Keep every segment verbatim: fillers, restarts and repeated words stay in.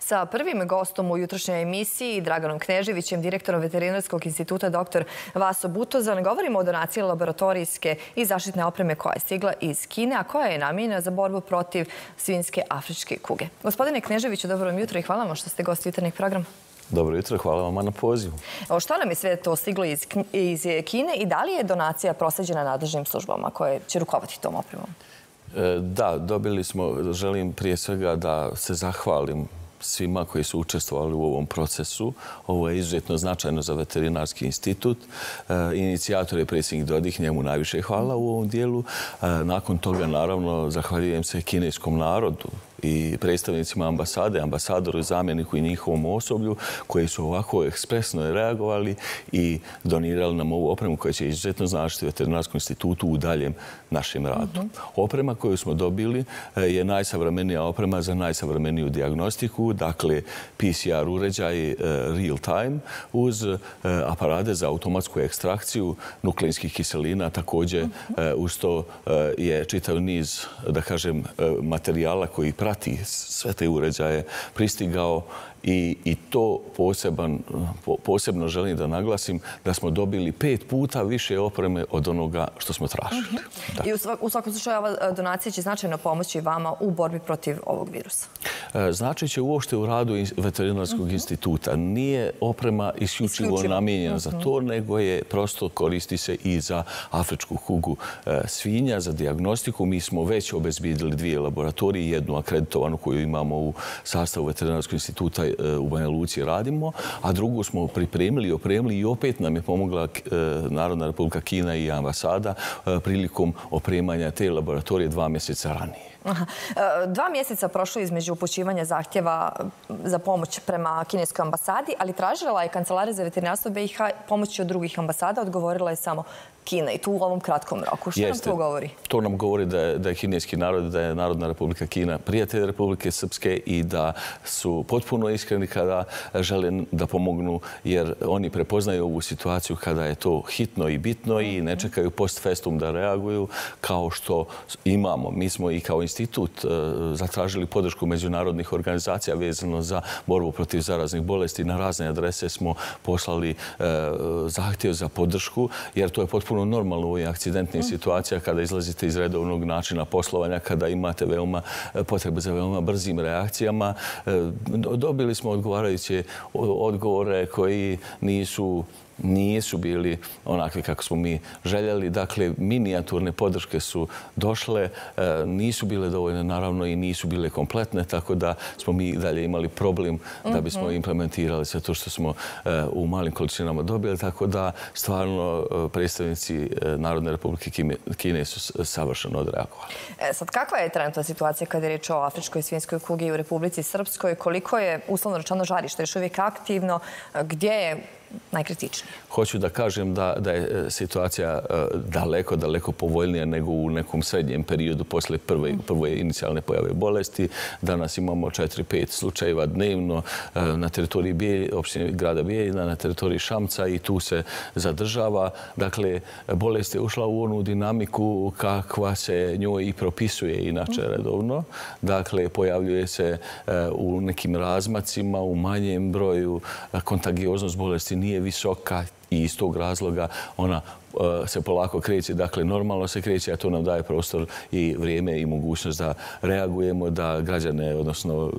sa prvim gostom u jutrošnjoj emisiji, Draganom Kneževićem, direktorom Veterinarskog instituta doktor Vaso Butozan. Govorimo o donaciji laboratorijske i zaštitne opreme koja je stigla iz Kine, a koja je namijenjena za borbu protiv svinjske afričke kuge. Gospodine Kneževiću, dobro vam jutro i hvala vam što ste gost jutarnjeg programa. Dobro jutro, hvala vam na pozivu. Što nam je sve to stiglo iz, iz Kine i da li je donacija prosleđena nadležnim službama koje će rukovati tom opremom? Da, dobili smo, želim prije svega da se zahvalim svima koji su učestvovali u ovom procesu. Ovo je izuzetno značajno za Veterinarski institut. Inicijator je predsjednik Dodik, njemu najviše hvala u ovom dijelu. Nakon toga, naravno, zahvaljujem se kineskom narodu i predstavnicima ambasade, ambasadoru, zamjeniku i njihovom osoblju koji su ovako ekspresno reagovali i donirali nam ovu opremu koja će izuzetno značiti Veterinarskom institutu u daljem našem radu. Oprema koju smo dobili je najsavremenija oprema za najsavremeniju dijagnostiku, dakle P C R uređaj real time uz aparate za automatsku ekstrakciju nukleinskih kiselina. Također uz to je čitav niz, da kažem, materijala koji prati sve te uređaje pristigao i, i to poseban, po, posebno želim da naglasim da smo dobili pet puta više opreme od onoga što smo tražili. Uh-huh. I u, svak, u svakom slučaju ova donacija će značajno pomoći vama u borbi protiv ovog virusa. Znači će uopšte u radu Veterinarskog uh-huh. instituta. Nije oprema isključivo, isključivo. namijenjena uh-huh. za to, nego je prosto koristi se i za afričku kugu e, svinja, za dijagnostiku. Mi smo već obezbijedili dvije laboratorije, jednu akreditovanu koju imamo u sastavu Veterinarskog instituta u Banja Luci radimo, a drugu smo pripremili i opremili i opet nam je pomogla Narodna Republika Kina i ambasada prilikom opremanja te laboratorije dva mjeseca ranije. Aha. Dva mjeseca prošlo između upućivanja zahtjeva za pomoć prema kineskoj ambasadi, ali tražila je Kancelarija za veterinarstvo B i H pomoći od drugih ambasada, odgovorila je samo Kina i tu u ovom kratkom roku. Što Jeste. nam to govori? To nam govori da je, da je kineski narod, da je Narodna Republika Kina prijatelj Republike Srpske i da su potpuno iskreni kada žele da pomognu, jer oni prepoznaju ovu situaciju kada je to hitno i bitno i ne čekaju post festum da reaguju kao što imamo. Mi smo i kao institut zatražili podršku međunarodnih organizacija vezano za borbu protiv zaraznih bolesti. Na razne adrese smo poslali zahtjev za podršku, jer to je potpuno normalno u ovim akcidentnim situacijama kada izlazite iz redovnog načina poslovanja, kada imate veoma potrebe za veoma brzim reakcijama. Dobili smo odgovarajuće odgovore koji nisu nisu bili onakvi kako smo mi željeli. Dakle, minijaturne podrške su došle, nisu bile dovoljne naravno i nisu bile kompletne, tako da smo mi dalje imali problem da bismo implementirali sve to što smo u malim količinama dobili, tako da stvarno predstavnici Narodne Republike Kine su savršeno odreagovali. E, sad, kakva je trenutna situacija kada je riječ o afričkoj svinjskoj kugi u Republici Srpskoj? Koliko je, uslovno rečeno, žarište još uvijek aktivno? Gdje je najkritičnije? Hoću da kažem da, da je situacija daleko, daleko povoljnija nego u nekom srednjem periodu posle prve, prve inicijalne pojave bolesti. Danas imamo četiri pet slučajeva dnevno na teritoriji Bijelj, opštine grada Bijeljina, na teritoriji Šamca i tu se zadržava. Dakle, bolest je ušla u onu dinamiku kakva se njoj i propisuje inače redovno. Dakle, pojavljuje se u nekim razmacima, u manjem broju, kontagioznost bolesti nije visoka i iz tog razloga ona se polako kreće, dakle normalno se kreće, a to nam daje prostor i vrijeme i mogućnost da reagujemo, da građane, odnosno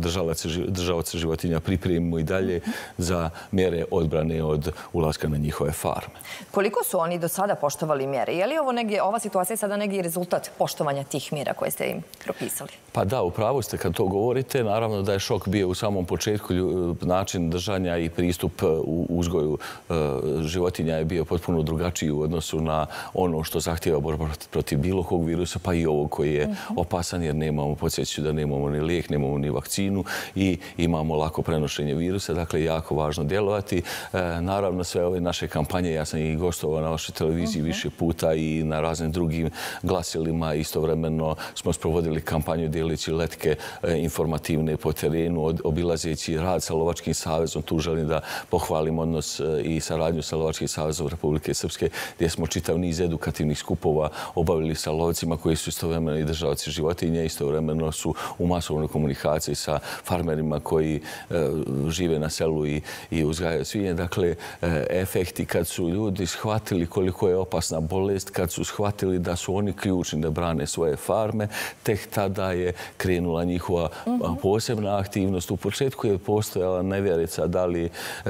držaoce životinja pripremimo i dalje za mjere odbrane od ulaska na njihove farme. Koliko su oni do sada poštovali mjere? Je li ovo negdje, ova situacija sada negdje rezultat poštovanja tih mjera koje ste im propisali? Pa da, upravo ste kad to govorite. Naravno da je šok bio u samom početku, način držanja i pristup u uzgoju životinja je bio potpuno drugačiji u odnosu na ono što zahtjeva borba protiv bilo kog virusa, pa i ovog koji je opasan, jer nemamo, podsjeću da nemamo ni lijek, nemamo ni vakcinu i imamo lako prenošenje virusa. Dakle, jako važno djelovati. Naravno, sve ove naše kampanje, ja sam i gostovao na vašoj televiziji više puta i na raznim drugim glasilima. Istovremeno smo sprovodili kampanju dijelići letke informativne po terenu, obilazeći rad sa Lovačkim savezom. Tu želim da pohvalim odnos i saradnju sa Lovačkim savezom Republike Srpske gdje smo čitav niz edukativnih skupova obavili sa lovcima koji su istovremeno i državaoci životinja, istovremeno su u masovnoj komunikaciji sa farmerima koji žive na selu i uzgajaju svinje. Dakle, efekti kad su ljudi shvatili koliko je opasna bolest, kad su shvatili da su oni ključni da brane svoje farme, tek tada je krenula njihova posebna aktivnost. U početku je postojala nevjerica da li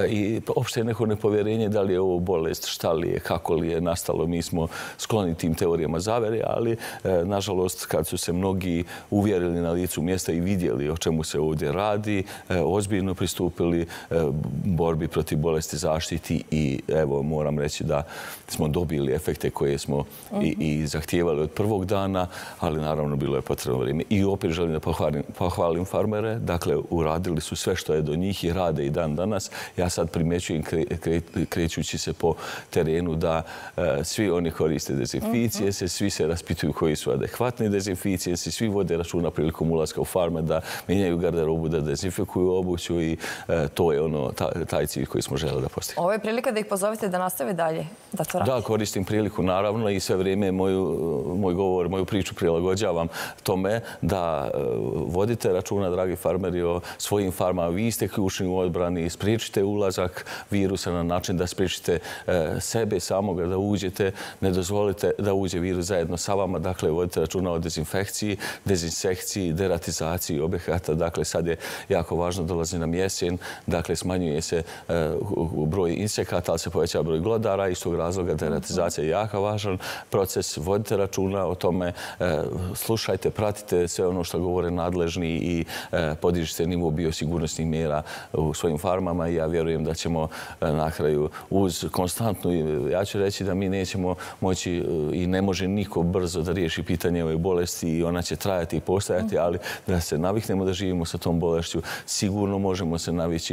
i opšte neko nepovjerenje da li je ovo bolest, šta li je, kako li je nastalo. Mi smo skloni tim teorijama zavere, ali nažalost kad su se mnogi uvjerili na licu mjesta i vidjeli o čemu se ovdje radi, ozbiljno pristupili borbi protiv bolesti, zaštiti i evo moram reći da smo dobili efekte koje smo i, i zahtijevali od prvog dana, ali naravno bilo je potrebno vrijeme. I opet želim da pohvalim, pohvalim farmere. Dakle, uradili su sve što je do njih i rade i dan danas. Ja sad primjećujem kre, kre, krećući se po terenu da e, svi oni koriste dezinficije, se, svi se raspituju koji su adekvatni dezinficije, se, svi vode računa prilikom ulaska u farme da mijenjaju garderobu, da dezinfikuju obuću i e, to je ono, ta, taj cilj koji smo želeli da postignemo. Ovo je prilika da ih pozovete da nastave dalje, da to radi. Da, koristim priliku naravno i sve vrijeme moju, moj govor, moju priču prilagođavam tome da vodite računa, dragi farmeri, o svojim farmama. Vi ste ključni u odbrani, spriječite ulazak virusa na način da spriječite sebe samoga da uđete, ne dozvolite da uđe virus zajedno sa vama. Dakle, vodite računa o dezinfekciji, dezinsekciji, deratizaciji objekata. Dakle, sad je jako važno, dolazi nam jesen, dakle, smanjuje se broj insekata, ali se poveća broj glodara. Iz tog razloga deratizacija je jako važan proces. Vodite računa o tome, slušajte, pratite sve ono što govore nadležni i podižite nivo biosigurnosnih mjera u svojim farmama i ja vjerujem da ćemo na kraju uz konstantnu, ja ću reći da mi nećemo moći i ne može niko brzo da riješi pitanje ove bolesti i ona će trajati i postajati, ali da se naviknemo da živimo sa tom bolešću, sigurno možemo se navići.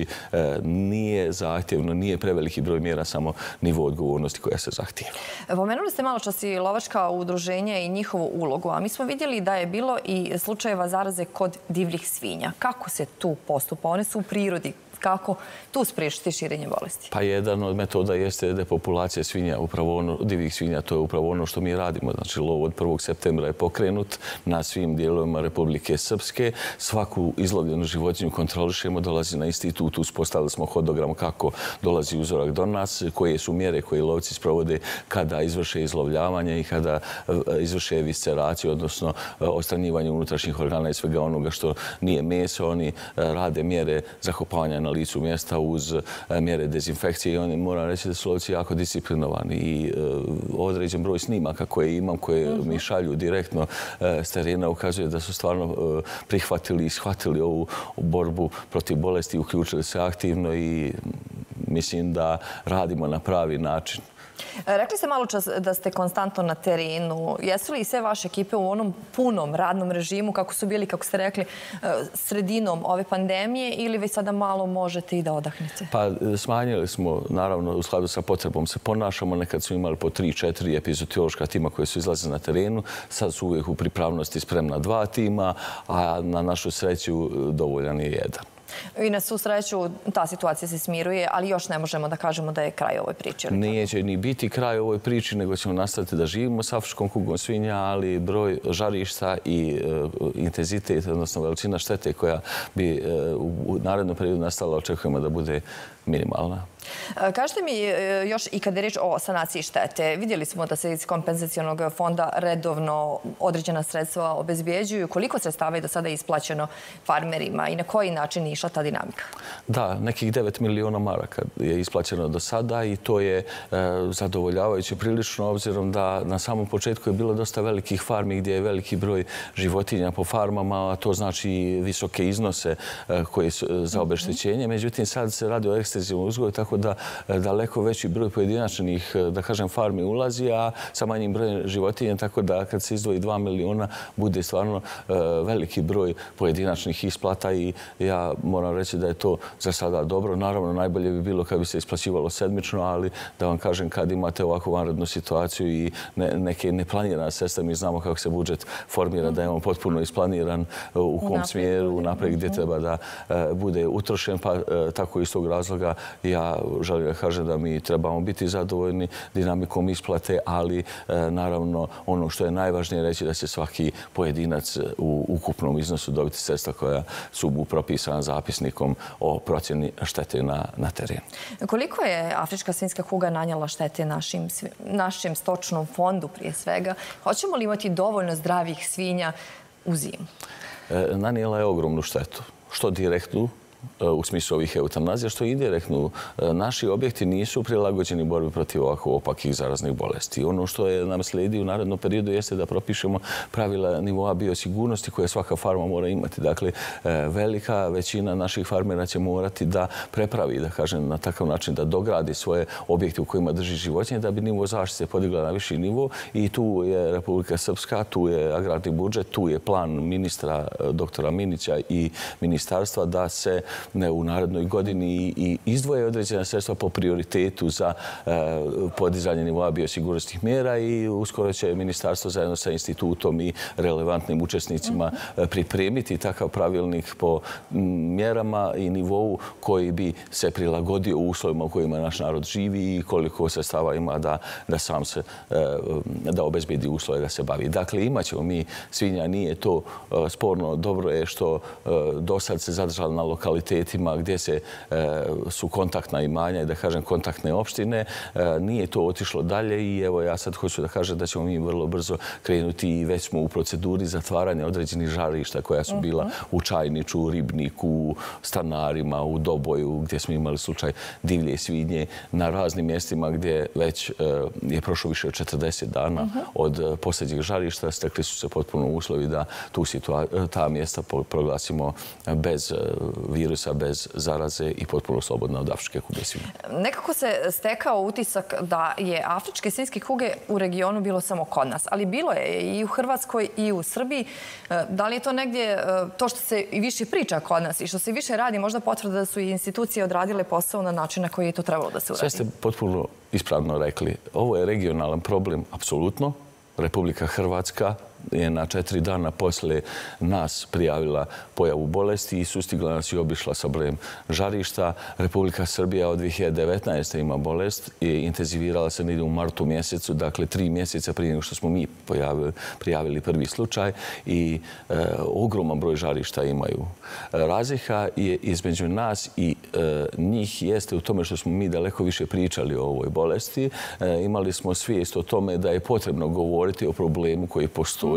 Nije zahtjevno, nije preveliki broj mjera, samo nivo odgovornosti koja se zahtijeva. Pomenuli ste malo čas i lovačka udruženja i njihovu ulogu, a mi smo vidjeli da je bilo i slučajeva zaraze kod divljih svinja. Kako se tu postupa? One su u prirodi. Kako tu spriječiti širenje bolesti? Pa jedan od metoda jeste depopulacija svinja, upravo ono, divljih svinja. To je upravo ono što mi radimo. Znači, lov od prvog septembra je pokrenut na svim dijelovima Republike Srpske. Svaku izlovljenu životinju kontrolišemo, dolazi na institut, uspostavili smo hodogram kako dolazi uzorak do nas, koje su mjere koje lovci sprovode kada izvrše izlovljavanje i kada izvrše visceraciju, odnosno odstranjivanje unutrašnjih organa i svega onoga što nije meso. Oni rade mjere zakopavanja na licu mjesta uz mjere dezinfekcije i oni moram reći da su lovci jako disciplinovani i određen broj snimaka koje imam, koje mi šalju direktno s terena ukazuje da su stvarno prihvatili i shvatili ovu borbu protiv bolesti, uključili se aktivno i mislim da radimo na pravi način. Rekli ste malo čas da ste konstantno na terenu. Jesu li sve vaše ekipe u onom punom radnom režimu, kako su bili, kako ste rekli, sredinom ove pandemije ili već sada malo možete i da odahnete? Pa smanjili smo, naravno, u skladu sa potrebom se ponašamo. Nekad su imali po tri, četiri epizootiološka tima koje su izlaze na terenu. Sad su uvijek u pripravnosti spremna dva tima, a na našu sreću dovoljan je jedan. I na svu sreću ta situacija se smiruje, ali još ne možemo da kažemo da je kraj ovoj priči. Neće ni biti kraj ovoj priči, nego ćemo nastaviti da živimo s afričkom kugom svinja, ali broj žarišta i intenzitet, odnosno veličina štete koja bi u narednom periodu nastala, očekujemo da bude minimalna. Kažete mi još i kada je riječ o sanaciji štete, vidjeli smo da se iz kompenzacionog fonda redovno određena sredstva obezbijeđuju. Koliko sredstava je do sada isplaćeno farmerima i na koji način je išla ta dinamika? Da, nekih devet miliona maraka je isplaćeno do sada i to je zadovoljavajuće prilično, obzirom da na samom početku je bilo dosta velikih farmi gdje je veliki broj životinja po farmama, a to znači visoke iznose koje su za obeštećenje. Međutim, sad se radi o ekstenzivnom uzgoju, tako da daleko veći broj pojedinačnih, da kažem, farmi ulazi, a sa manjim brojem životinja, tako da kad se izdvoji dva miliona bude stvarno veliki broj pojedinačnih isplata i ja moram reći da je to za sada dobro. Naravno, najbolje bi bilo kad bi se isplaćivalo sedmično, ali da vam kažem, kad imate ovakvu vanrednu situaciju i neke neplanirane sredstva, mi znamo kako se budžet formira, da je on potpuno isplaniran u kom smjeru, naprijed gdje treba da bude utrošen, pa tako iz tog razloga ja želim da kažem da mi trebamo biti zadovoljni dinamikom isplate, ali naravno ono što je najvažnije reći da će svaki pojedinac u ukupnom iznosu dobiti sredstva koja su propisana zapisnikom o procjeni štete na, na terenu. Koliko je afrička svinjska kuga nanijela štete našim, našem stočnom fondu prije svega? Hoćemo li imati dovoljno zdravih svinja u zimu? E, nanijela je ogromnu štetu. Što direktnu, u smislu ovih eutanazija, što indirektno. Naši objekti nisu prilagođeni borbi protiv ovako opakih zaraznih bolesti. Ono što je nam slijedi u narednom periodu jeste da propišemo pravila nivoa biosigurnosti koje svaka farma mora imati. Dakle, velika većina naših farmera će morati da prepravi, da kažem, na takav način da dogradi svoje objekte u kojima drži životinje da bi nivo zaštite podigla na viši nivo. I tu je Republika Srpska, tu je agrarni budžet, tu je plan ministra doktora Minića i ministarstva da se u narednoj godini i izdvoje određena sredstva po prioritetu za podizanje nivoa biosigurnosnih mjera i uskoro će ministarstvo zajedno sa institutom i relevantnim učesnicima pripremiti takav pravilnik po mjerama i nivou koji bi se prilagodio uslovima u kojima naš narod živi i koliko sredstava ima da, da sam se da obezbedi uslove da se bavi. Dakle, imat ćemo mi svinja, nije to sporno. Dobro je što do sad se zadržala na lokalitetima gdje se, su kontaktna imanja i da kažem kontaktne opštine. Nije to otišlo dalje i evo ja sad hoću da kažem da ćemo mi vrlo brzo krenuti i već smo u proceduri zatvaranja određenih žarišta koja su bila u Čajniču, u Ribniku, u Stanarima, u Doboju gdje smo imali slučaj divlje svinje na raznim mjestima gdje već je prošlo više od četrdeset dana od posljednjeg žarišta. Stekli su se potpuno uslovi da tu ta mjesta proglasimo bez virusa, bez zaraze i potpuno slobodna od afričke kuge svinja. Nekako se stekao utisak da je afričke svinjske kuge u regionu bilo samo kod nas, ali bilo je i u Hrvatskoj i u Srbiji. Da li je to negdje to što se i više priča kod nas i što se više radi, možda potvrda da su i institucije odradile posao na način na koji je to trebalo da se uradi? Sve ste potpuno ispravno rekli. Ovo je regionalan problem, apsolutno. Republika Hrvatska je na četiri dana posle nas prijavila pojavu bolesti i sustigla nas i obišla sa brojem žarišta. Republika Srbija od dvije hiljade devetnaeste. ima bolest i intenzivirala se negdje u martu mjesecu, dakle tri mjeseca prije nego što smo mi pojavili, prijavili prvi slučaj i e, ogroman broj žarišta imaju. Razlika je između nas i e, njih jeste u tome što smo mi daleko više pričali o ovoj bolesti. E, imali smo svijest o tome da je potrebno govoriti o problemu koji postoji,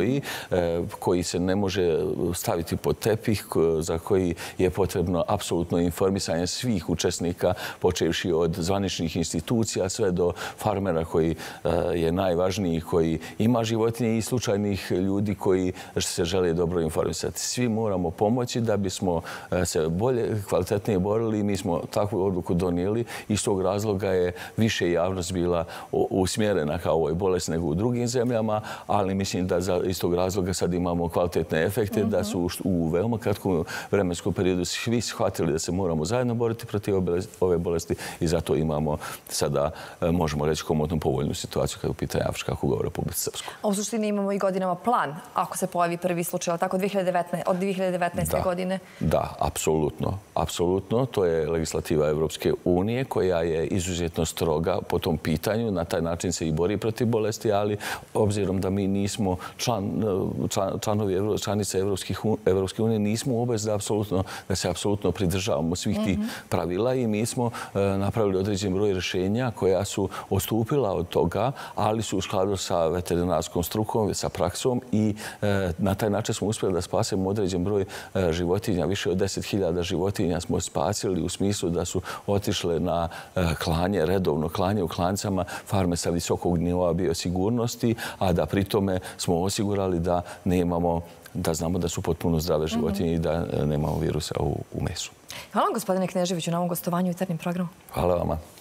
koji se ne može staviti pod tepih, za koji je potrebno apsolutno informisanje svih učesnika, počevši od zvaničnih institucija sve do farmera koji je najvažniji, koji ima životinje i slučajnih ljudi koji se žele dobro informisati. Svi moramo pomoći da bismo se bolje, kvalitetnije borili i mi smo takvu odluku donijeli. Iz tog razloga je više javnost bila usmjerena kao ovoj bolesti nego u drugim zemljama, ali mislim da za iz tog razloga sad imamo kvalitetne efekte, da su u veoma kratkom vremenskom periodu svi shvatili da se moramo zajedno boriti protiv ove bolesti i zato imamo sada, možemo reći, komotno povoljnu situaciju kada je u pitanju afrička kuga u Republici Srpskoj. A u suštini imamo i godinama plan, ako se pojavi prvi slučaj, tako od dvije hiljade devetnaeste. godine? Da, apsolutno. Apsolutno. To je legislativa Evropske unije koja je izuzetno stroga po tom pitanju. Na taj način se i bori protiv bolesti, ali obzirom da mi nismo član, član, članovi članice Evropske unije, nismo u obvezi da, da se apsolutno pridržavamo svih tih pravila i mi smo napravili određen broj rješenja koja su odstupila od toga, ali su u skladu sa veterinarskom strukom, sa praksom i na taj način smo uspjeli da spasemo određen broj životinja. Više od deset hiljada životinja smo spasili u smislu da su otišle na klanje, redovno klanje u klancama farme sa visokog nivoa biosigurnosti, a da pri tome smo osigurali da nemamo, da znamo da su potpuno zdrave životinje i da nemamo virusa u, u mesu. Hvala vam, gospodine Kneževiću, na ovom gostovanju u Jutarnjem programu. Hvala vama.